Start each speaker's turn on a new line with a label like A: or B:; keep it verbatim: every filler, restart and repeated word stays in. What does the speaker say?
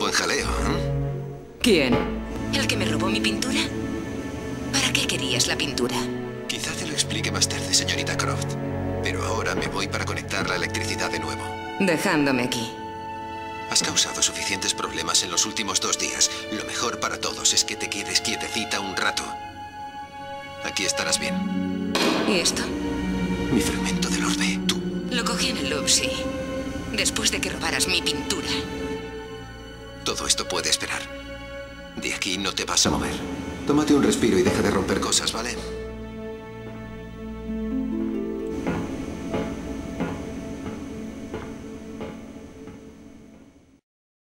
A: buen jaleo, ¿eh?
B: ¿Quién?
C: ¿El que me robó mi pintura? ¿Para qué querías la pintura?
A: Quizá te lo explique más tarde, señorita Croft. Pero ahora me voy para conectar la electricidad de nuevo.
B: Dejándome aquí.
A: Has causado suficientes problemas en los últimos dos días. Lo mejor para todos es que te quedes quietecita un rato. Aquí estarás bien.
C: ¿Y esto?
A: Mi fragmento del orbe, tú.
C: Lo cogí en el Louvre, sí. Después de que robaras mi pintura.
A: Todo esto puede esperar. De aquí no te vas a mover. Tómate un respiro y deja de romper cosas, ¿vale?